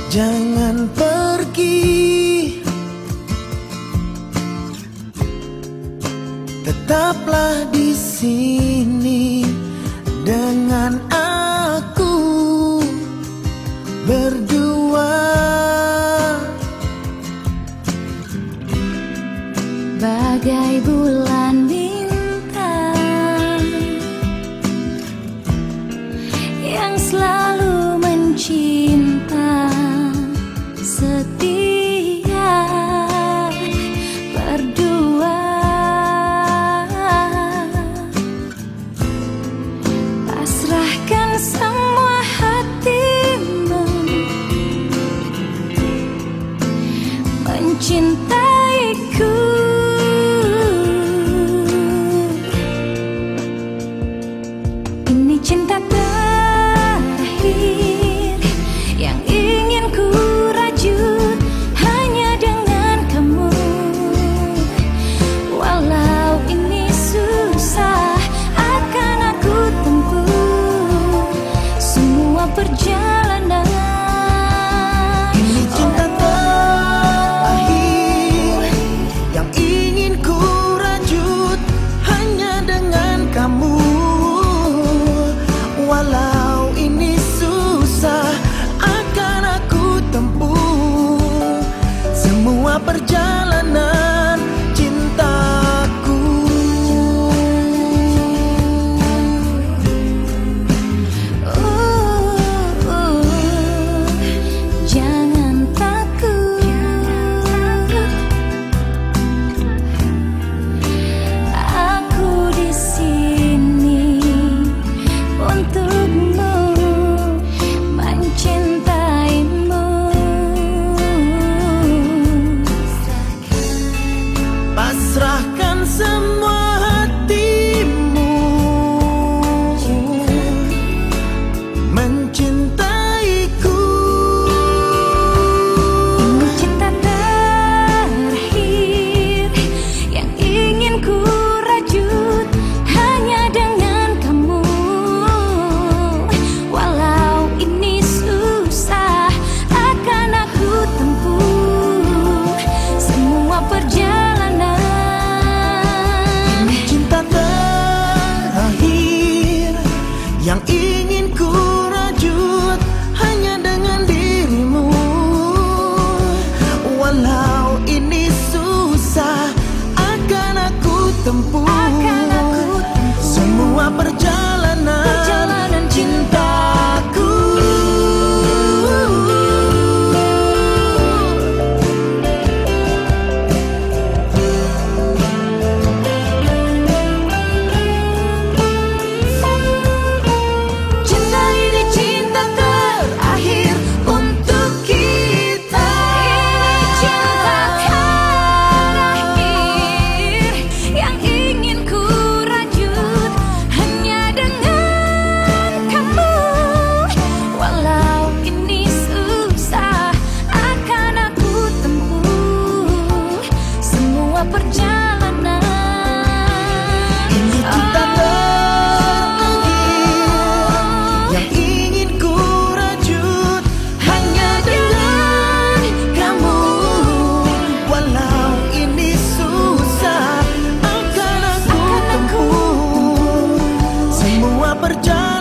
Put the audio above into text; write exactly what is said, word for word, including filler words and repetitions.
Jangan pergi, tetaplah di sini dengan aku berdua. Bagai bulan bintang yang selalu mencinta, setia berdua. Pasrahkan semua hatimu mencintaiku. Ini cinta terakhir yang ingin ku rajut hanya dengan kamu. Walau ini susah, akan aku tempuh semua perjalanan. Ini cinta terakhir yang ingin ku rajut hanya dengan kamu. Walau ini susah, akan aku tempuh semua perjalanan cintaku. Oh, oh, jangan takut, aku di sini untukmu, mencintaimu. Pasrahkan semua hatimu mencintaiku. Ini cinta terakhir yang ingin ku rajut hanya dengan kamu. Walau ini susah, akan aku tempuh semua perjalanan. Ini cinta terakhir yang ingin ku rajut hanya dengan dirimu. Walau ini susah, akan aku tempuh Akan aku tempuh semua perjalanan, perjalanan cintaku. Cinta ini cinta terakhir untuk kita. Ini cinta terakhir yang ingin ku rajut hanya dengan kamu. Walau ini susah, akan aku tempuh semua perjalanan. Ini cinta terakhir yang ingin ku rajut hanya dengan kamu. Walau ini susah, akan aku tempuh semua perjalanan.